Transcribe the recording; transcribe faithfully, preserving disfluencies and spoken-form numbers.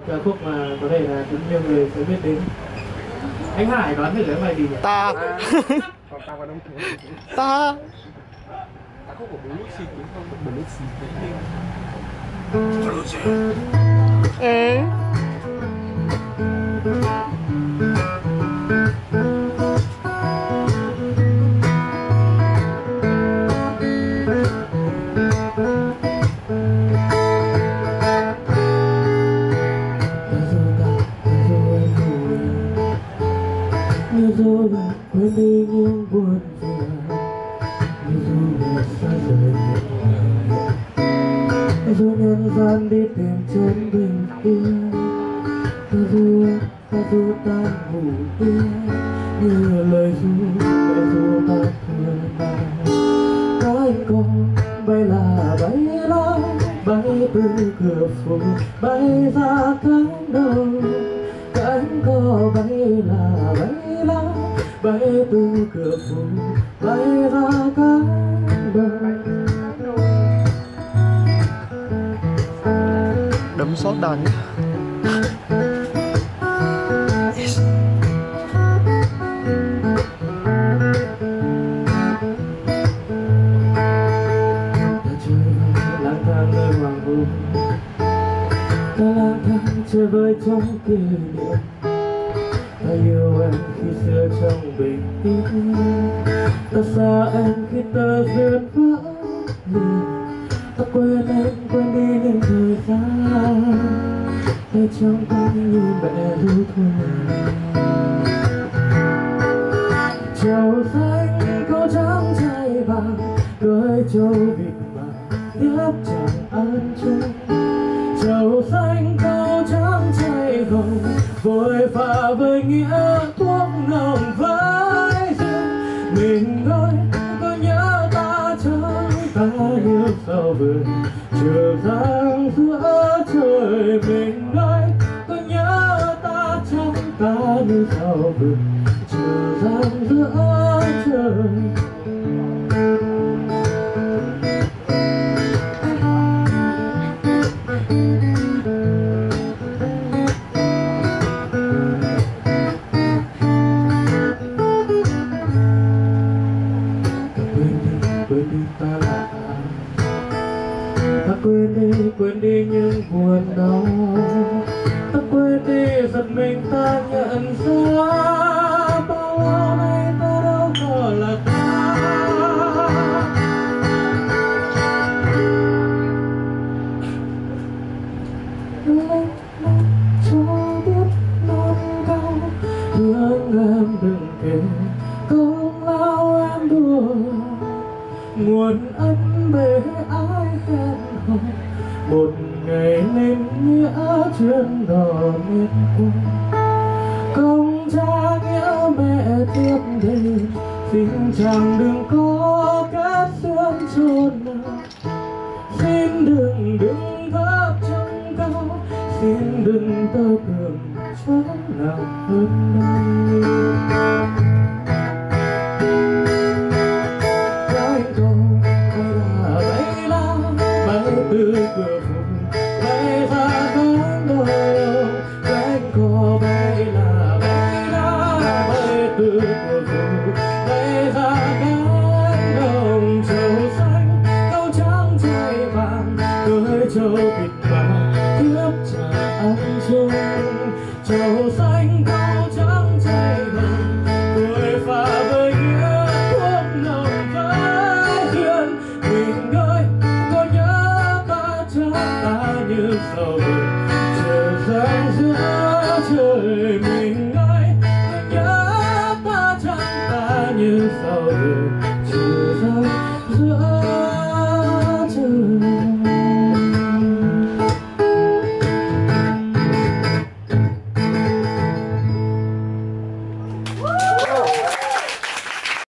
Ca khúc mà có thể là cũng nhiều người sẽ biết đến. Anh Hải đoán thử cái bài gì nhỉ? Ta. Ta. Ca khúc của Bluesy đúng không? Bluesy. Ừ. Như rồi quên đi những buồn phiền, như rồi xa rời rồi nhân gian đi tìm chốn bình yên. Ta du ta du ta ngủ yên như lời ru mẹ ru ta thương ta. Cánh con bay là bay la bay từ cửa phủ bay ra cánh đồng. Cánh cò bay là bay la bay từ cửa phủ bay ra cánh đồng. Đấm sót đàn nhá. Lang thang nơi hoàng hôn, ta lang thang chơi vơi trong kỷ niệm. Ta yêu em khi xưa trong bình yên, ta xa em khi tơ duyên vỡ liền. Ta quên em quên đi những thời gian, tay trong tay như mẹ ru thôi. Trầu xanh câu trắng chay vàng, cưới châu vịt vàng tiếp chẳng ăn chung. Trầu xanh câu trắng chay hồng, vội pha với nghĩa thuốc nồng với rừng. Mình ơi có nhớ ta chẳng, ta như sao vườn chờ giang giữa trời. Mình ơi có nhớ ta chẳng, ta như sao vườn chờ giang giữa trời. Quên đi ta là ai, ta quên đi quên đi những buồn đau. Ta quên đi giật mình ta nhận ra bao lâu nay ta đâu còn là ta. Lên mắt cho biết non cao, thương em đừng kể công lao em buồn. Nguồn ân bề ai hẹn hò, một ngày nên nghĩa chuyến đò miền Trung. Công cha nghĩa mẹ tiếp đây, xin chàng đừng có kết duyên chôn nào. Xin đừng đừng thấp trong cao, xin đừng tơ cường chỗ nào hơn đây. Từ cửa phủ bay ra cánh đồng, cánh cò bay là bay lá bay từ cửa phủ bay ra cánh đồng. Trầu xanh câu trắng chay vàng, cưới châu vịt vàng tiếp trà ăn chung. Trầu xanh câu